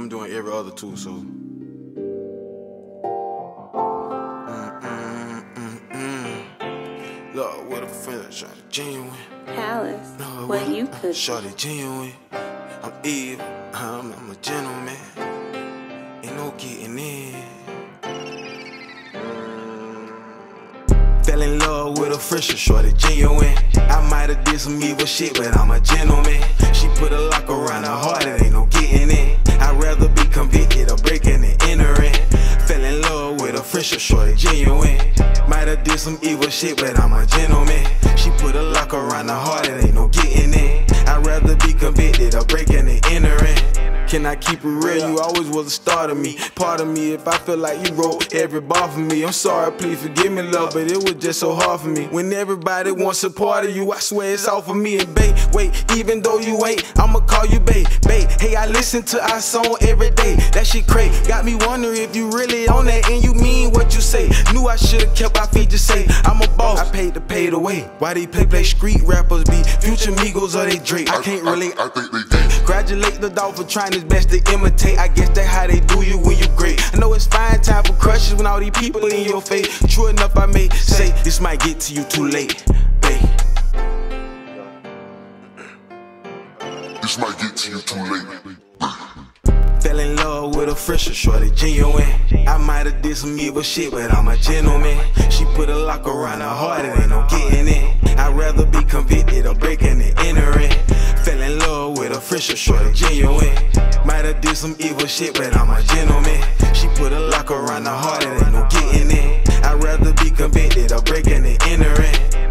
I'm doing every other too, so. Lord, what a friend, shawty genuine. Palace, Lord, what you could. Shawty genuine. I'm evil, I'm a gentleman. Ain't no getting in. Fell in love with a fresher, shorty genuine. I might've did some evil shit, but I'm a gentleman. She put a lock around her heart, it ain't no getting in. I'd rather be convicted of breaking and entering. Fell in love with a fresher, shorty genuine. Might've did some evil shit, but I'm a gentleman. She put a lock around her heart, it ain't no getting in. I'd rather be convicted of breaking and entering. Can I keep it real? You always was a star to me. Part of me, if I feel like you wrote every bar for me. I'm sorry, please forgive me, love, but it was just so hard for me. When everybody wants a part of you, I swear it's all for me. And babe, wait, even though you ain't, I'ma call you babe. Babe, hey, I listen to our song every day. That shit crazy. Got me wondering if you really on that and you mean what you say. Knew I should've kept our feet, just say I'm a boss. I paid to pay the way. Why they play street rappers be Future Migos or they Drake? I can't relate. I think they did. Congratulate the dog for trying his best to imitate. I guess that's how they do you when you great. I know it's fine time for crushes when all these people in your face. True enough, I may say this might get to you too late, babe. This might get to you too late. Fell in love with a fresher, shorty genuine. I might've did some evil shit, but I'm a gentleman. She put a lock around her heart, it ain't no getting in. I'd rather be convicted of breaking and entering. Fell in love with a fresher, shorty genuine. Might've did some evil shit, but I'm a gentleman. She put a lock around her heart, it ain't no getting in. I'd rather be convicted of breaking and entering.